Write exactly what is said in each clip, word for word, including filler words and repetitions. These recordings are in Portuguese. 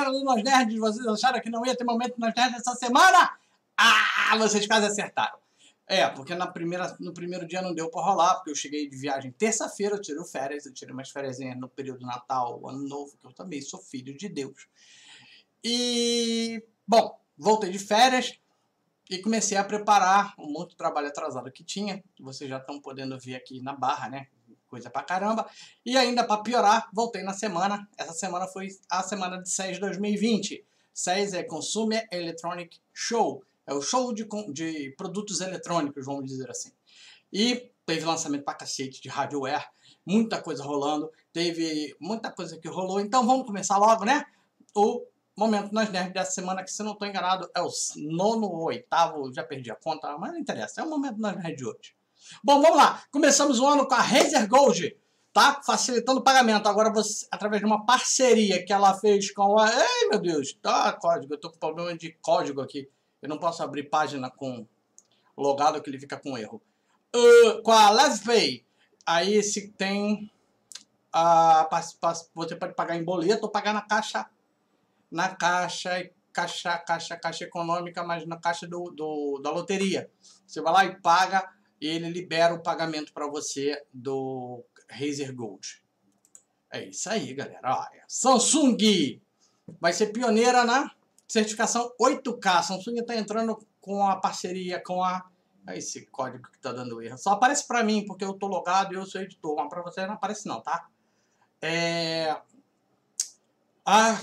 semana do Nós Nerds. Vocês acharam que não ia ter momento Nós Nerds essa semana? Ah, vocês quase acertaram. É, porque na primeira, no primeiro dia não deu pra rolar, porque eu cheguei de viagem terça-feira, eu tirei férias, eu tirei umas férias no período do Natal, Ano Novo, que eu também sou filho de Deus. E, bom, voltei de férias e comecei a preparar um monte de trabalho atrasado que tinha, que vocês já estão podendo ver aqui na barra, né? Coisa pra caramba. E ainda pra piorar, voltei na semana. Essa semana foi a semana de C E S dois mil e vinte. C E S é Consumer Electronic Show. É o show de, de produtos eletrônicos, vamos dizer assim. E teve lançamento pra cacete de hardware, muita coisa rolando, teve muita coisa que rolou. Então vamos começar logo, né? O momento Nós Nerds dessa semana, que se não estou enganado, é o nono ou oitavo, já perdi a conta, mas não interessa, é o momento Nós Nerds de hoje. Bom, vamos lá. Começamos o ano com a Razer Gold, tá? Facilitando o pagamento. Agora, você, através de uma parceria que ela fez com a... Ei, meu Deus, tá código. Eu tô com problema de código aqui. Eu não posso abrir página com logado que ele fica com erro. Uh, com a LevPay, aí se tem... A, você pode pagar em boleto ou pagar na caixa... Na caixa... Caixa, caixa, caixa econômica, mas na caixa do, do, da loteria. Você vai lá e paga... e ele libera o pagamento para você do Razer Gold. É isso aí, galera. Olha, Samsung vai ser pioneira na certificação oito K. Samsung está entrando com a parceria com a... Esse código que está dando erro. Só aparece para mim, porque eu estou logado e eu sou editor. Mas para você não aparece não, tá? É... Ah...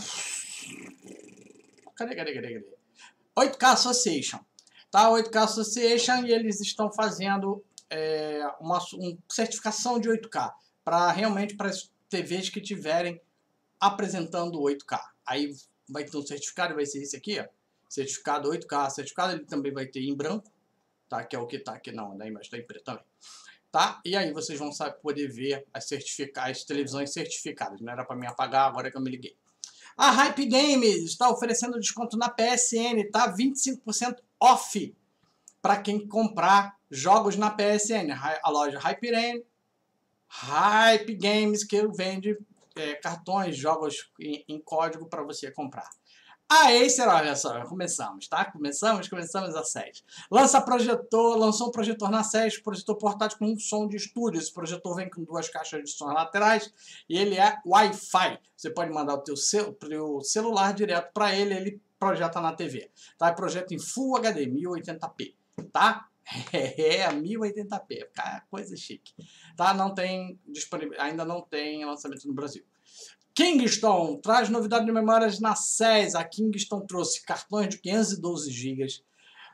Cadê, cadê, cadê, cadê? oito K Association. Tá, oito K Association, e eles estão fazendo é, uma, uma certificação de oito K para realmente para as T Vs que tiverem apresentando oito K. Aí vai ter um certificado, vai ser esse aqui, ó, certificado oito K. Certificado ele também vai ter em branco, tá? Que é o que tá aqui, não, da imagem está em preto também, tá? E aí vocês vão saber, poder ver as, certifica as televisões certificadas. Não era para me apagar agora que eu me liguei. A Hype Games está oferecendo desconto na P S N, tá? vinte e cinco por cento off para quem comprar jogos na P S N. A loja Hype, Hype Games, que vende é, cartões, jogos em, em código para você comprar. A Acer, olha só, começamos, tá? Começamos, começamos a S E S. Lança projetor, lançou um projetor na S E S, projetor portátil com um som de estúdio. Esse projetor vem com duas caixas de som laterais e ele é Wi-Fi. Você pode mandar o teu cel celular direto para ele, ele projeta na T V. Tá? Projeta em Full H D, mil e oitenta p, tá? É, mil e oitenta p, coisa chique. Tá? Não tem disponível, ainda não tem lançamento no Brasil. Kingston traz novidade de memórias na S E S. A Kingston trouxe cartões de quinhentos e doze gigas,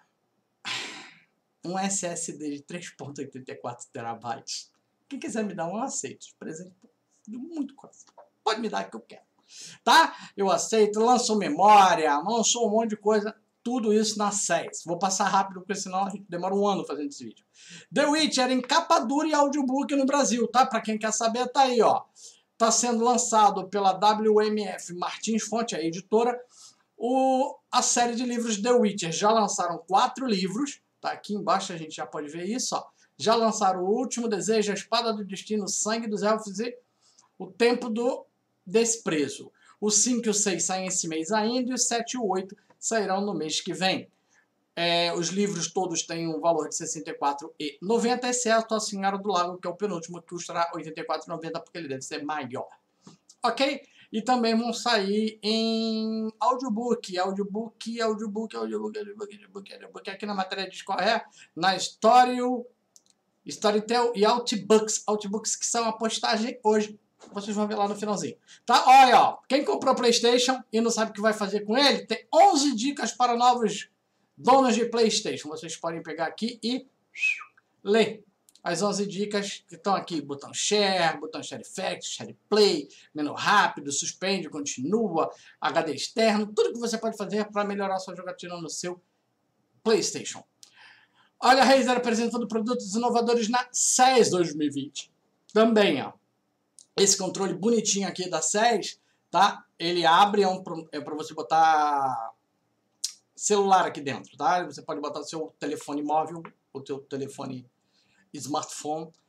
um S S D de três vírgula oitenta e quatro terabytes. Quem quiser me dar um, eu aceito. Presente de muito coisa. Pode me dar que eu quero. Tá? Eu aceito. Lançou memória, lançou um monte de coisa. Tudo isso na S E S. Vou passar rápido, porque senão a gente demora um ano fazendo esse vídeo. The Witcher em capa dura e audiobook no Brasil, tá? Pra quem quer saber, tá aí, ó. Está sendo lançado pela W M F Martins Fonte, a editora, o, a série de livros The Witcher. Já lançaram quatro livros, tá aqui embaixo a gente já pode ver isso, ó. Já lançaram O Último Desejo, A Espada do Destino, O Sangue dos Elfos e O Tempo do Desprezo. O cinco e o seis saem esse mês ainda e o sete e o oito sairão no mês que vem. É, os livros todos têm um valor de sessenta e quatro reais e noventa centavos, exceto A Senhora do Lago, que é o penúltimo, que custará oitenta e quatro reais e noventa centavos, porque ele deve ser maior. Ok? E também vão sair em audiobook, audiobook, audiobook, audiobook, audiobook, audiobook, audiobook. Aqui na matéria diz qual é, na Story, Storytel e Outbooks. Outbooks que são a postagem hoje. Vocês vão ver lá no finalzinho. Tá? Olha, ó, quem comprou PlayStation e não sabe o que vai fazer com ele, tem onze dicas para novos donos de PlayStation. Vocês podem pegar aqui e ler as onze dicas que estão aqui. Botão Share, botão Share Effect, Share Play, menu rápido, suspende, continua, H D externo, tudo que você pode fazer para melhorar a sua jogatina no seu PlayStation. Olha a Razer apresentando produtos inovadores na S E S dois mil e vinte. Também, ó. Esse controle bonitinho aqui da S E S, tá? Ele abre, é, um, é para você botar celular aqui dentro, tá? Você pode botar o seu telefone móvel, o seu telefone smartphone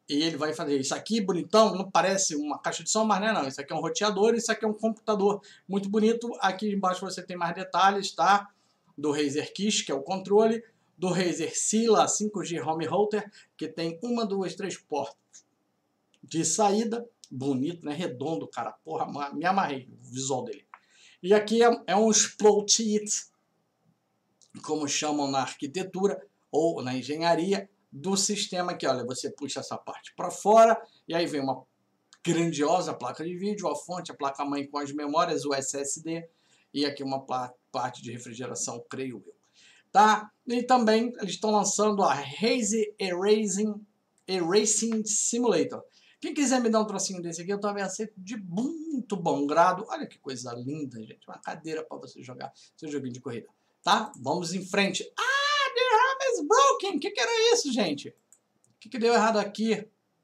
E ele vai fazer isso aqui, bonitão, não parece uma caixa de som, mas não é não. Isso aqui é um roteador, isso aqui é um computador muito bonito. Aqui embaixo você tem mais detalhes, tá? Do Razer Kish, que é o controle. Do Razer Sila cinco G Home Router, que tem uma, duas, três portas de saída. Bonito, né? Redondo, cara. Porra, me amarrei o visual dele. E aqui é, é um Explode It, como chamam na arquitetura ou na engenharia do sistema aqui. Olha, você puxa essa parte para fora e aí vem uma grandiosa placa de vídeo, a fonte, a placa-mãe com as memórias, o S S D e aqui uma parte de refrigeração, creio eu. Tá? E também eles estão lançando a Razer Erasing, Erasing Simulator. Quem quiser me dar um trocinho desse aqui, eu também aceito de muito bom grado. Olha que coisa linda, gente. Uma cadeira para você jogar seu joguinho de corrida. Tá? Vamos em frente. Ah, the RAM is broken. O que, que era isso, gente? O que, que deu errado aqui?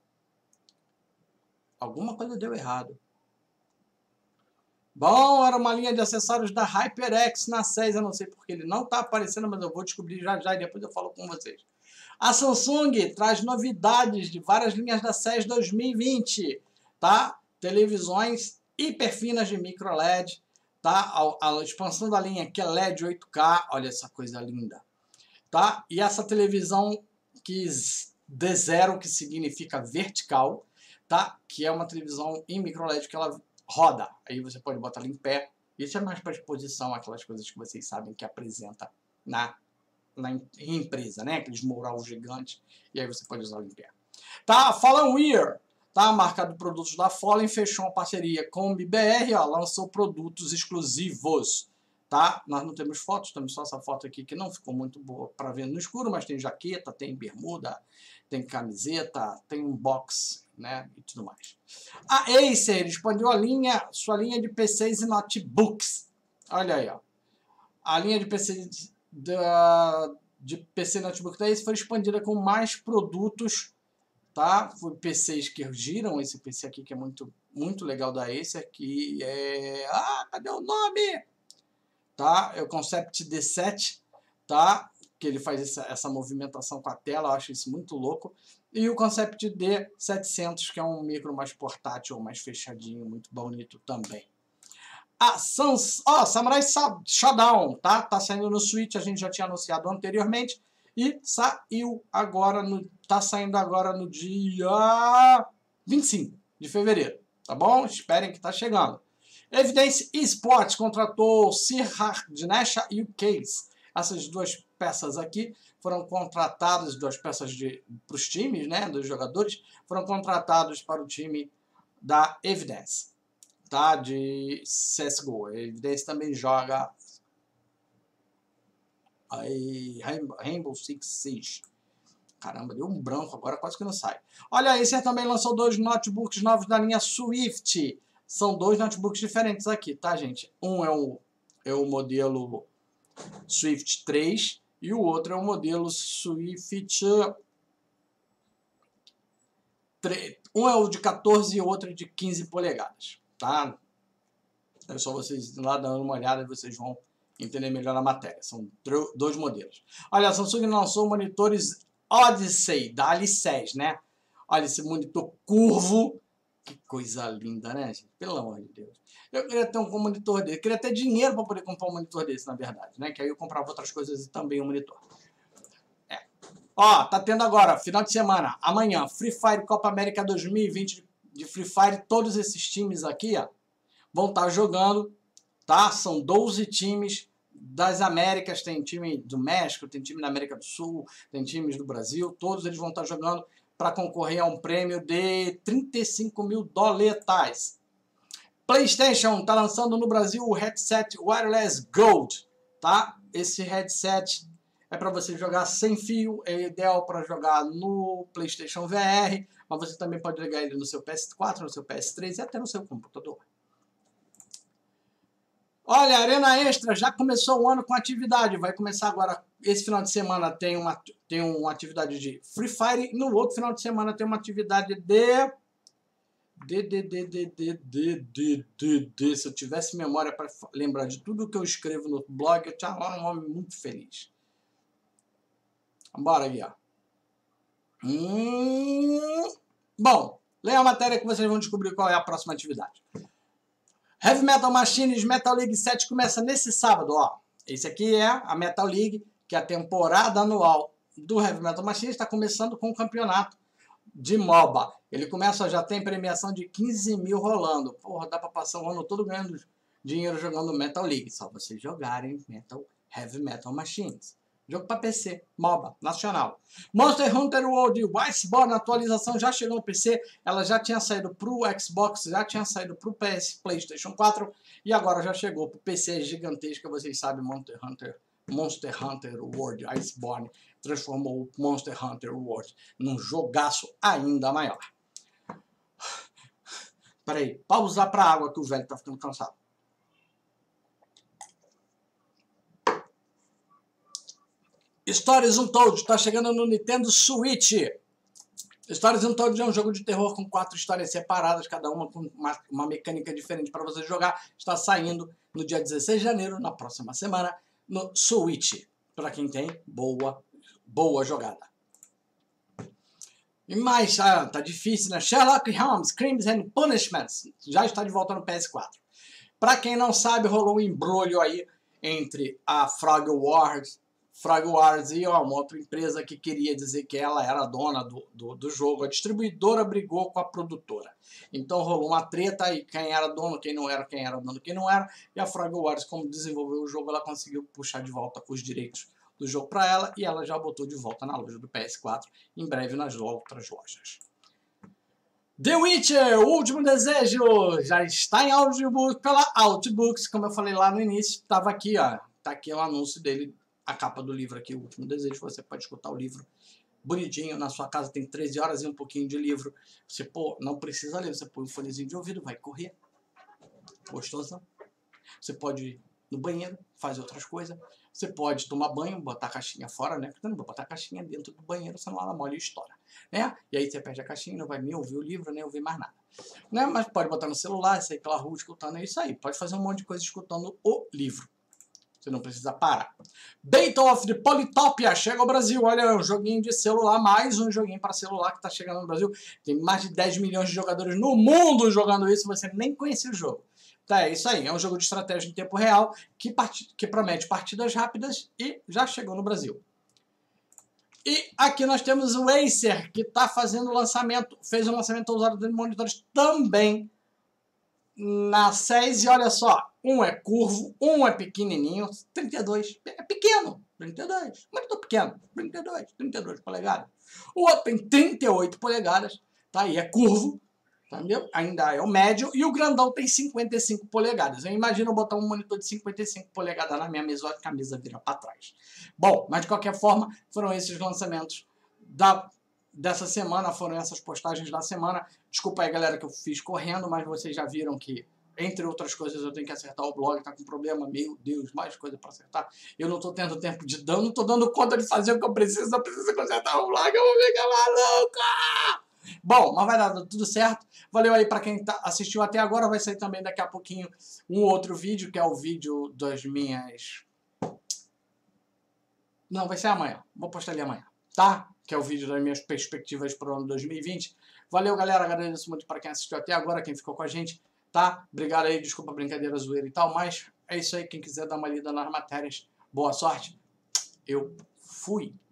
Alguma coisa deu errado. Bom, era uma linha de acessórios da HyperX na S E S. Eu não sei porque ele não está aparecendo, mas eu vou descobrir já já e depois eu falo com vocês. A Samsung traz novidades de várias linhas da S E S dois mil e vinte, tá? Televisões hiperfinas de micro L E D, tá? A, a expansão da linha aqui é L E D oito K, olha essa coisa linda, tá? E essa televisão que D zero, que significa vertical, tá? Que é uma televisão em micro L E D que ela roda. Aí você pode botar ela em pé. Isso é mais para exposição, aquelas coisas que vocês sabem que apresenta na na empresa, né? Aqueles mural gigantes, e aí você pode usar em pé. Tá? Fallenware, tá? A marca de produtos da Fallen fechou uma parceria com o M B R, ó, lançou produtos exclusivos, tá? Nós não temos fotos, temos só essa foto aqui que não ficou muito boa para ver no escuro, mas tem jaqueta, tem bermuda, tem camiseta, tem um box, né? E tudo mais. A Acer expandiu a linha, sua linha de P Cs e notebooks. Olha aí, ó. A linha de P Cs Da, de P C Notebook da Acer foi expandida com mais produtos, tá? Foi P Cs que giram, esse P C aqui que é muito, muito legal da Acer, que é... Ah, cadê o nome? Tá? É o Concept D sete, tá? Que ele faz essa, essa movimentação com a tela, eu acho isso muito louco. E o Concept D setecentos, que é um micro mais portátil, mais fechadinho, muito bonito também. A Sans, ó, Samurai Shodown, tá? Tá saindo no Switch, a gente já tinha anunciado anteriormente. E saiu agora, no, tá saindo agora no dia vinte e cinco de fevereiro, tá bom? Esperem que tá chegando. Evidence Esports contratou Sir Hardnesha e o Case. Essas duas peças aqui foram contratadas, duas peças para os times, né, dos jogadores, foram contratados para o time da Evidence. Tá, de C S G O. A Evidence também joga aí Rainbow Six Siege. Caramba, deu um branco agora, quase que não sai. Olha, a Acer também lançou dois notebooks novos da linha Swift. São dois notebooks diferentes aqui, tá, gente? Um é o, é o modelo Swift três e o outro é o modelo Swift... Um é o de quatorze e o outro é de quinze polegadas. Tá? É só vocês lá dando uma olhada e vocês vão entender melhor a matéria. São dois modelos. Olha, a Samsung lançou monitores Odyssey da Alicez, né? Olha esse monitor curvo. Que coisa linda, né, gente? Pelo amor de Deus. Eu queria ter um monitor desse. Eu queria ter dinheiro para poder comprar um monitor desse, na verdade, né? Que aí eu comprava outras coisas e também um monitor. É. Ó, tá tendo agora, final de semana, amanhã, Free Fire Copa América dois mil e vinte de Free Fire. Todos esses times aqui, ó, vão estar jogando, tá? São doze times das Américas, tem time do México, tem time da América do Sul, tem times do Brasil, todos eles vão estar jogando para concorrer a um prêmio de trinta e cinco mil doletas. PlayStation está lançando no Brasil o headset Wireless Gold, tá? Esse headset é para você jogar sem fio, é ideal para jogar no PlayStation V R, mas você também pode ligar ele no seu P S quatro, no seu P S três e até no seu computador. Olha, a Arena Extra já começou o ano com atividade, vai começar agora, esse final de semana tem uma, tem uma atividade de Free Fire, e no outro final de semana tem uma atividade de... De, de, de, de, de, de, de, de, de. Se eu tivesse memória para lembrar de tudo que eu escrevo no blog, eu tinha um homem muito feliz. Bora aqui, ó. Hum, Bom, leia a matéria que vocês vão descobrir qual é a próxima atividade. Heavy Metal Machines Metal League sete começa nesse sábado, ó. Esse aqui é a Metal League, que é a temporada anual do Heavy Metal Machines, está começando com o campeonato de MOBA. Ele começa, já tem premiação de quinze mil rolando. Porra, dá pra passar o ano todo ganhando dinheiro jogando Metal League. Só vocês jogarem Metal, Heavy Metal Machines. Jogo para P C, MOBA, nacional. Monster Hunter World Iceborne, a atualização já chegou no P C. Ela já tinha saído para o Xbox, já tinha saído para o P S, PlayStation quatro. E agora já chegou para o P C gigantesca. Vocês sabem, Monster Hunter, Monster Hunter World Iceborne transformou o Monster Hunter World num jogaço ainda maior. Peraí, pausar para água que o velho tá ficando cansado. Stories Untold está chegando no Nintendo Switch. Stories Untold é um jogo de terror com quatro histórias separadas, cada uma com uma, uma mecânica diferente para você jogar. Está saindo no dia dezesseis de janeiro, na próxima semana, no Switch. Para quem tem boa, boa jogada. E mais, ah, tá difícil, né? Sherlock Holmes, Crimes and Punishments. Já está de volta no P S quatro. Para quem não sabe, rolou um embrolho aí entre a Frog Wars... Frog Wars e ó, uma outra empresa que queria dizer que ela era a dona do, do, do jogo. A distribuidora brigou com a produtora. Então rolou uma treta e quem era dono, quem não era, quem era dono, quem não era. E a Frog Wars, como desenvolveu o jogo, ela conseguiu puxar de volta os direitos do jogo para ela e ela já botou de volta na loja do P S quatro, em breve nas outras lojas. The Witcher, o último desejo, já está em audiobook pela Outbooks, como eu falei lá no início, estava aqui, ó, tá aqui o anúncio dele. A capa do livro aqui, O Último Desejo, você pode escutar o livro bonitinho, na sua casa tem treze horas e um pouquinho de livro. Você, pô, não precisa ler, você põe um fonezinho de ouvido, vai correr. Gostosão. Você pode ir no banheiro, fazer outras coisas. Você pode tomar banho, botar a caixinha fora, né? Porque não vai botar a caixinha dentro do banheiro, senão ela molha e estoura, né? E aí você perde a caixinha, não vai nem ouvir o livro, nem ouvir mais nada. Né? Mas pode botar no celular, sair pela rua escutando, é isso aí. Pode fazer um monte de coisa escutando o livro. Você não precisa parar. Battle of the Polytopia chega ao Brasil. Olha, é um joguinho de celular, mais um joguinho para celular que está chegando no Brasil. Tem mais de dez milhões de jogadores no mundo jogando isso, você nem conhecia o jogo. Tá, é isso aí. É um jogo de estratégia em tempo real que, part... que promete partidas rápidas e já chegou no Brasil. E aqui nós temos o Acer, que está fazendo o lançamento, fez o lançamento usado de monitores também na SES, e olha só, um é curvo, um é pequenininho, trinta e dois, é pequeno, trinta e dois, muito pequeno, trinta e dois, trinta e dois polegadas. O outro tem trinta e oito polegadas, tá aí, é curvo, entendeu? Ainda é o médio, e o grandão tem cinquenta e cinco polegadas. Eu imagino botar um monitor de cinquenta e cinco polegadas na minha mesa, a camisa vira para trás. Bom, mas de qualquer forma, foram esses lançamentos da... dessa semana, foram essas postagens da semana. Desculpa aí, galera, que eu fiz correndo, mas vocês já viram que, entre outras coisas, eu tenho que acertar o blog, tá com problema, meu Deus, mais coisa para acertar. Eu não tô tendo tempo de dar, não tô dando conta de fazer o que eu preciso, eu preciso consertar o blog, eu vou ficar maluca! Bom, mas vai dar tudo certo. Valeu aí para quem tá, assistiu até agora, vai sair também daqui a pouquinho um outro vídeo, que é o vídeo das minhas... Não, vai ser amanhã, vou postar ali amanhã, tá? Que é o vídeo das minhas perspectivas para o ano dois mil e vinte. Valeu, galera. Agradeço muito para quem assistiu até agora, quem ficou com a gente, tá? Obrigado aí, desculpa a brincadeira, zoeira e tal, mas é isso aí. Quem quiser dar uma lida nas matérias, boa sorte. Eu fui.